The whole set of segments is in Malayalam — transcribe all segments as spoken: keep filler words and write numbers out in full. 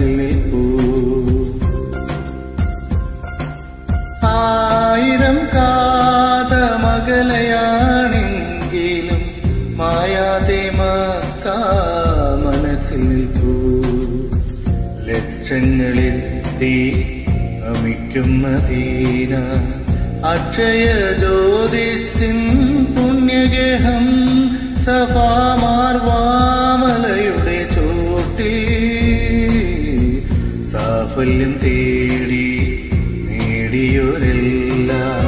മനസ്സിൽ നിൽപ്പൂ. ആയിരം കാതമകലയാണെങ്കിലും മായാതെ മക്ക മനസ്സിൽ നിൽപ്പൂ. ലക്ഷങ്ങളെത്തി അമിക്കും മദീന അക്ഷയ ജ്യോതിസിൻ പുണ്യഗേഹം സഫാ മാർവാമലയുടെ ചോട്ടിൽ സാഫല്യം തേടി നേടിയൊരെല്ലാം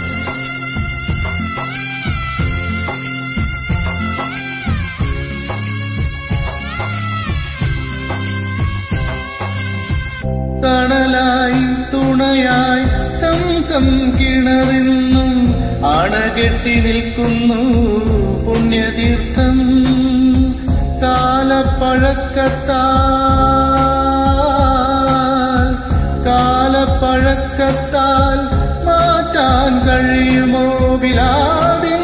തണലായി തുണയായി സംസം കിണറിന്നും അണകെട്ടി നിൽക്കുന്നു പുണ്യതീർത്ഥം. കാലപ്പഴക്കത്താൽ കാലപ്പഴക്കത്താൽ മാറ്റാൻ കഴിയുമോ ബിലാദിൻ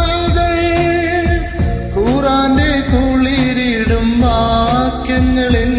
സുന്ദരഭാങ്കൊലികൾ? ഖുർആന്റെ കുളിരിടും വാക്യങ്ങളിൽ